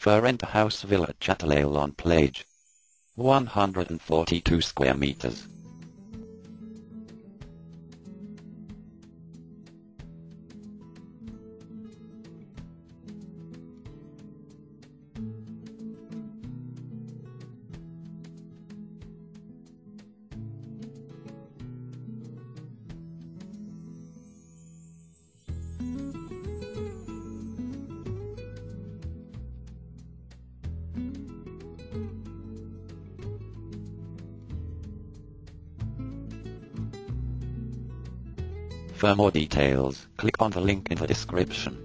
Rent a house villa at Châtelaillon Plage. 142 square meters. For more details, click on the link in the description.